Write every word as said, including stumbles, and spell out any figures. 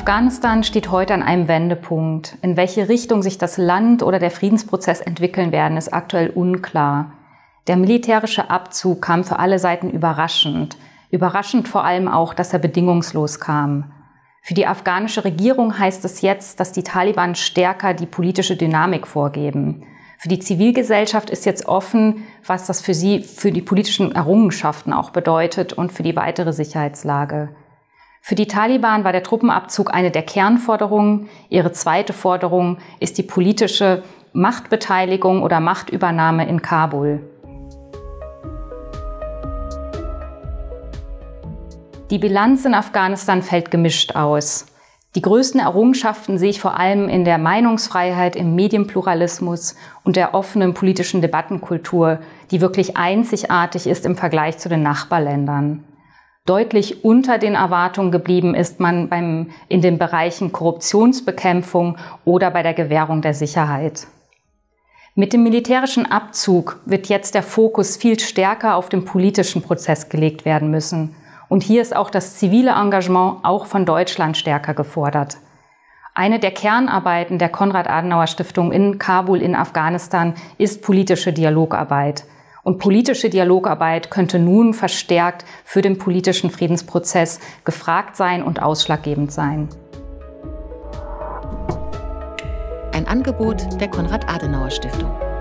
Afghanistan steht heute an einem Wendepunkt. In welche Richtung sich das Land oder der Friedensprozess entwickeln werden, ist aktuell unklar. Der militärische Abzug kam für alle Seiten überraschend. Überraschend vor allem auch, dass er bedingungslos kam. Für die afghanische Regierung heißt es jetzt, dass die Taliban stärker die politische Dynamik vorgeben. Für die Zivilgesellschaft ist jetzt offen, was das für sie, für die politischen Errungenschaften auch bedeutet und für die weitere Sicherheitslage. Für die Taliban war der Truppenabzug eine der Kernforderungen. Ihre zweite Forderung ist die politische Machtbeteiligung oder Machtübernahme in Kabul. Die Bilanz in Afghanistan fällt gemischt aus. Die größten Errungenschaften sehe ich vor allem in der Meinungsfreiheit, im Medienpluralismus und der offenen politischen Debattenkultur, die wirklich einzigartig ist im Vergleich zu den Nachbarländern. Deutlich unter den Erwartungen geblieben ist man beim, in den Bereichen Korruptionsbekämpfung oder bei der Gewährung der Sicherheit. Mit dem militärischen Abzug wird jetzt der Fokus viel stärker auf den politischen Prozess gelegt werden müssen. Und hier ist auch das zivile Engagement auch von Deutschland stärker gefordert. Eine der Kernarbeiten der Konrad-Adenauer-Stiftung in Kabul in Afghanistan ist politische Dialogarbeit. Und politische Dialogarbeit könnte nun verstärkt für den politischen Friedensprozess gefragt sein und ausschlaggebend sein. Ein Angebot der Konrad-Adenauer-Stiftung.